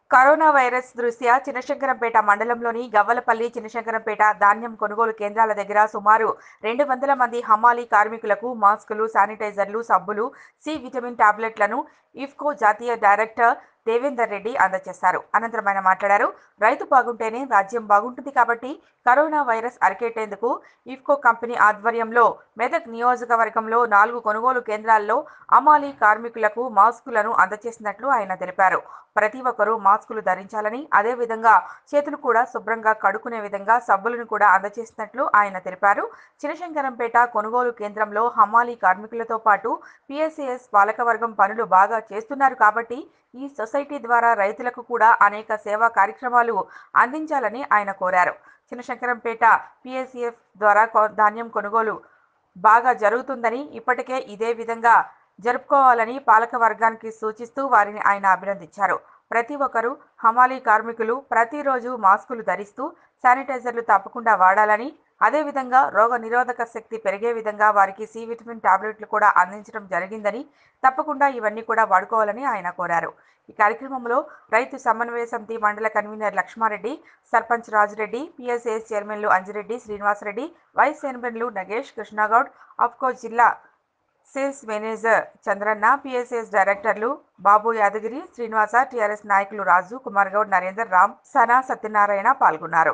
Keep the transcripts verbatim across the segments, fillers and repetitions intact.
Corona virus దృష్ట్యా చినశంకరంపేట మండలంలోని గవ్వలపల్లి, చినశంకరంపేట ధాన్యం కొనుగోలు కేంద్రాల దగ్గర సుమారు రెండు వందల మంది హమాలీ కార్మికులకు మాస్కులు, శానిటైజర్లు, సబ్బులు, సి విటమిన్ టాబ్లెట్లను ఇఫ్కో జాతీయ డైరెక్టర్ దేవేందర్ రెడ్డి అందజేశారు. అనంతరం ఆయన మాట్లాడారు. రైతు బాగుంటేనే రాజ్యం బాగుంటుంది కాబట్టి కరోనా వైరస్ అరికెట్టేందుకు ఇఫ్కో కంపెనీ ఆధ్వర్యంలో మెదక్ నియోజకవర్గంలో నాలుగు కొనుగోలు కేంద్రాల్లో హమాలీ కార్మికులకు మాస్కులను అందజేసినట్లు ఆయన తెలిపారు. ప్రతి ఒక్కరూ మాస్కులు ధరించాలని, అదేవిధంగా చేతులు కూడా శుభ్రంగా కడుక్కునే విధంగా సబ్బులను కూడా అందజేసినట్లు ఆయన తెలిపారు. చినశంకరంపేట కొనుగోలు కేంద్రంలో హమాలీ కార్మికులతో పాటు పిఎస్సిఎస్ పాలకవర్గం పనులు బాగా చేస్తున్నారు కాబట్టి ఈ సొసైటీ ద్వారా రైతులకు కూడా అనేక సేవా కార్యక్రమాలు అందించాలని ఆయన కోరారు. చినశంకరంపేట పిఎస్సిఎఫ్ ద్వారా ధాన్యం కొనుగోలు బాగా జరుగుతుందని, ఇప్పటికే ఇదే విధంగా జరుపుకోవాలని పాలక వర్గానికి సూచిస్తూ వారిని ఆయన అభినందించారు. ప్రతి ఒక్కరూ హమాలీ కార్మికులు ప్రతిరోజు మాస్కులు ధరిస్తూ శానిటైజర్లు తప్పకుండా వాడాలని, అదేవిధంగా రోగ నిరోధక శక్తి పెరిగే విధంగా వారికి సి విటమిన్ టాబ్లెట్లు కూడా అందించడం జరిగిందని, తప్పకుండా ఇవన్నీ కూడా వాడుకోవాలని ఆయన కోరారు. ఈ కార్యక్రమంలో రైతు సమన్వయ సమితి మండల కన్వీనర్ లక్ష్మారెడ్డి, సర్పంచ్ రాజురెడ్డి, పిఎస్సిఎస్ చైర్మన్లు అంజిరెడ్డి, శ్రీనివాసరెడ్డి, వైస్ చైర్మన్లు నగేష్, కృష్ణగౌడ్, అఫ్కో జిల్లా సేల్స్ మేనేజర్ చంద్రన్న, పిఎస్సిఎస్ డైరెక్టర్లు బాబు యాదగిరి, శ్రీనివాస, టీఆర్ఎస్ నాయకులు రాజు, కుమార్ గౌడ్, నరేందర్, రామ్, సనా, సత్యనారాయణ పాల్గొన్నారు.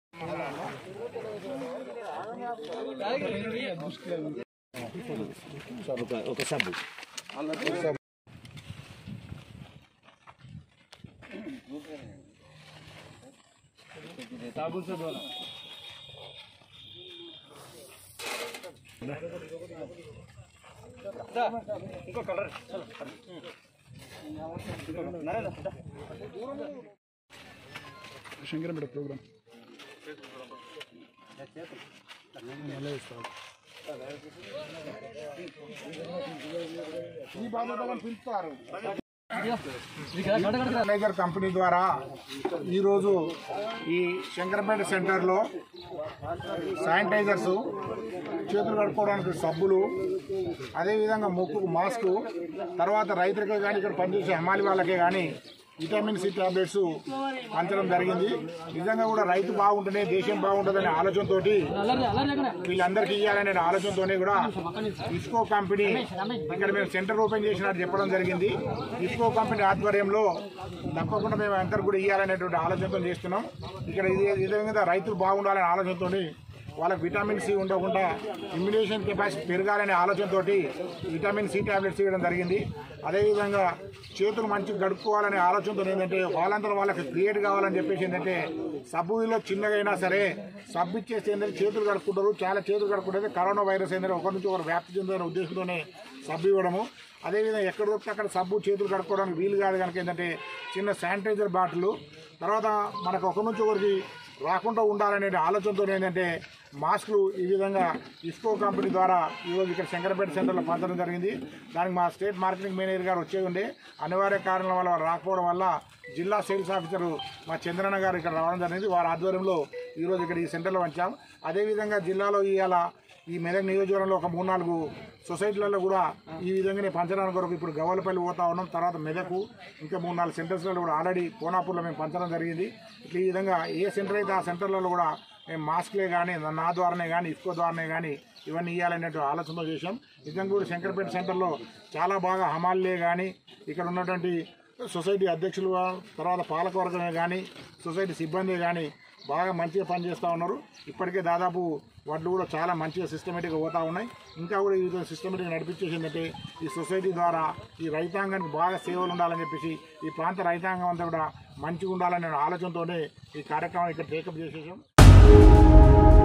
ఇంకో కలర్ శంకరంపేట ప్రోగ్రామ్ ఈ బాధ్యతలను పిలుస్తారు. మేనేజర్ కంపెనీ ద్వారా ఈరోజు ఈ శంకరంపేట సెంటర్లో శానిటైజర్స్, చేతులు కడుక్కోవడానికి సబ్బులు, అదేవిధంగా ముక్కుకు మాస్కు, తర్వాత రైతులకే కానీ ఇక్కడ పనిచేసే హమాలి వాళ్ళకే కానీ విటమిన్ సి టాబ్లెట్స్ పంచడం జరిగింది. నిజంగా కూడా రైతు బాగుంటేనే దేశం బాగుంటుందనే ఆలోచనతో వీళ్ళందరికీ ఇవ్వాలనే ఆలోచనతోనే కూడా ఇఫ్కో కంపెనీ ఇక్కడ మేము సెంటర్ ఓపెన్ చేసినట్టు చెప్పడం జరిగింది. ఇఫ్కో కంపెనీ ఆధ్వర్యంలో తప్పకుండా మేము అందరికి కూడా ఇవ్వాలనేటువంటి ఆలోచనతో చేస్తున్నాం. ఇక్కడ ఇదే విధంగా రైతులు బాగుండాలనే ఆలోచనతో వాళ్ళకి విటమిన్ సి ఉండకుండా ఇమ్యునేషన్ కెపాసిటీ పెరగాలనే ఆలోచనతో విటమిన్ సి టాబ్లెట్స్ ఇవ్వడం జరిగింది. అదేవిధంగా చేతులు మంచిగా గడుపుకోవాలనే ఆలోచనతో ఏంటంటే వాళ్ళంతా వాళ్ళకి క్రియేట్ కావాలని చెప్పేసి ఏంటంటే సబ్బులో చిన్నగా అయినా సరే సబ్బు ఇచ్చేసి ఏంటంటే చేతులు కడుక్కుంటారు. చాలా చేతులు కడుక్కుంటే కరోనా వైరస్ ఏంటంటే ఒకరి నుంచి ఒకరు వ్యాప్తి చెందుతున్న ఉద్దేశంతోనే సబ్బు ఇవ్వడము. అదేవిధంగా ఎక్కడ దొరికితే అక్కడ సబ్బు చేతులు కడుక్కోవడానికి వీలు కాదు కనుక ఏంటంటే చిన్న శానిటైజర్ బాటిల్, తర్వాత మనకు ఒకరి నుంచి ఒకరికి రాకుండా ఉండాలనే ఆలోచనతో ఏంటంటే మాస్కులు ఈ విధంగా ఇఫ్కో కంపెనీ ద్వారా ఈరోజు ఇక్కడ శంకరంపేట సెంటర్లో పంచడం జరిగింది. దానికి మా స్టేట్ మార్కెటింగ్ మేనేజర్ గారు వచ్చే ఉండే అనివార్య కారణాల వల్ల రాకపోవడం వల్ల జిల్లా సేల్స్ ఆఫీసరు మా చంద్రన్న గారు ఇక్కడ రావడం జరిగింది. వారి ఆధ్వర్యంలో ఈరోజు ఇక్కడ ఈ సెంటర్లో పంచాం. అదేవిధంగా జిల్లాలో ఇవాళ ఈ మెదక్ నియోజకవర్గంలో ఒక మూడు నాలుగు సొసైటీలలో కూడా ఈ విధంగానే పంచడానికి కొరకు ఇప్పుడు గవ్వలపల్లి పోతా ఉన్నాం. తర్వాత మెదకు ఇంకా మూడు నాలుగు సెంటర్స్లలో కూడా ఆల్రెడీ కోనాపూర్లో మేము పంచడం జరిగింది. ఈ విధంగా ఏ సెంటర్ అయితే ఆ సెంటర్లలో కూడా మేము మాస్క్లే కానీ నా ద్వారానే కానీ ఇఫ్కో ద్వారానే కానీ ఇవన్నీ ఇవ్వాలనేటువంటి ఆలోచనతో చేసాం. నిజంగా కూడా శంకరపేట సెంటర్లో చాలా బాగా హమాలీలే కానీ ఇక్కడ ఉన్నటువంటి సొసైటీ అధ్యక్షులు, తర్వాత పాలకవర్గమే కానీ సొసైటీ సిబ్బంది కానీ బాగా మంచిగా పనిచేస్తూ ఉన్నారు. ఇప్పటికే దాదాపు వడ్లు కూడా చాలా మంచిగా సిస్టమేటిక్గా పోతూ ఉన్నాయి. ఇంకా కూడా ఈ విధంగా సిస్టమేటిక్గా నడిపించేసిందంటే ఈ సొసైటీ ద్వారా ఈ రైతాంగానికి బాగా సేవలు ఉండాలని చెప్పేసి ఈ ప్రాంత రైతాంగం అంతా కూడా మంచిగా ఉండాలనే ఆలోచనతోనే ఈ కార్యక్రమం ఇక్కడ టేకప్ చేసేసాం.